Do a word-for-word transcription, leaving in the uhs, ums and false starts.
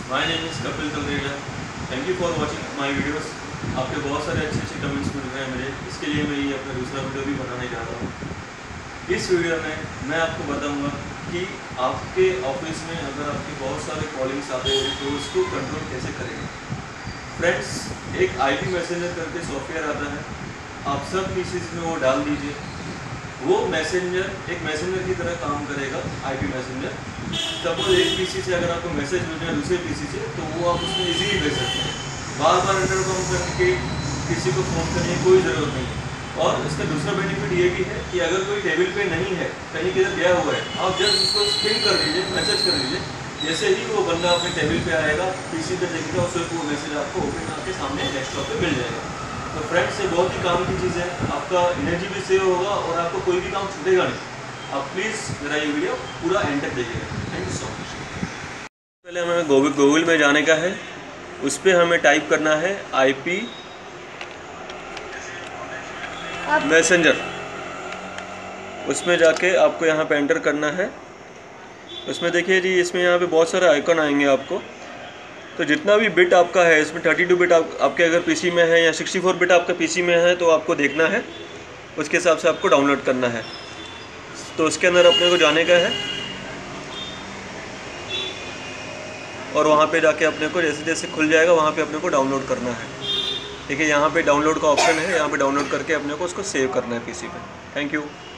My name is Kapil Talreja. Thank you for watching my videos. आपके बहुत सारे अच्छे अच्छे कमेंट्स मिल रहे हैं मुझे, इसके लिए मैं ये अपना दूसरा वीडियो भी बनाने जा रहा हूँ। इस वीडियो में मैं आपको बताऊंगा कि आपके ऑफिस में अगर आपके बहुत सारे कॉलिंग्स आते हैं तो उसको कंट्रोल कैसे करेंगे। फ्रेंड्स, एक आईपी मैसेंजर करके सॉफ्टवेयर आता है, आप सब पीसीज में वो डाल दीजिए। वो मैसेंजर एक मैसेंजर की तरह काम करेगा। आईपी मैसेंजर, सपोज एक पीसी से अगर आपको मैसेज मिल जाए दूसरे पीसी से, तो वो आप उसमें इजीली भेज सकते हैं। बार बार इंटरकॉम करके किसी को फ़ोन करने की कोई ज़रूरत नहीं है। और इसका दूसरा बेनिफिट ये भी है कि अगर कोई टेबल पे नहीं है, कहीं किधर गया हुआ है, आप जस्ट उसको स्पिन कर दीजिए, मैसेज कर दीजिए। जैसे ही वो बंदा अपने टेबल पे आएगा, पीसी पे देखेगा, उससे वो मैसेज आपको ओपन आपके सामने डेस्कटॉप पे मिल जाएगा। तो फ्रेंड्स, ये बहुत ही काम की चीज़ है, आपका एनर्जी भी सेव होगा और आपको कोई भी काम छूटेगा नहीं। आप प्लीज़ मेरा ये वीडियो पूरा एंड तक देखिएगा। Thank you so much. पहले हमें गूगल गूगल में जाने का है, उस पर हमें टाइप करना है आईपी मैसेंजर। उसमें जाके आपको यहाँ पे एंटर करना है। उसमें देखिए जी, इसमें यहाँ पे बहुत सारे आइकन आएंगे आपको। तो जितना भी बिट आपका है इसमें थर्टी टू बिट आप, आपके अगर पीसी में है या सिक्सटी फोर बिट आपका पीसी में है तो आपको देखना है, उसके हिसाब से आपको डाउनलोड करना है। तो उसके अंदर अपने को जाने का है और वहाँ पे जाके अपने को जैसे जैसे खुल जाएगा वहाँ पे अपने को डाउनलोड करना है। देखिए यहाँ पे डाउनलोड का ऑप्शन है, यहाँ पे डाउनलोड करके अपने को उसको सेव करना है पीसी पे। Thank you.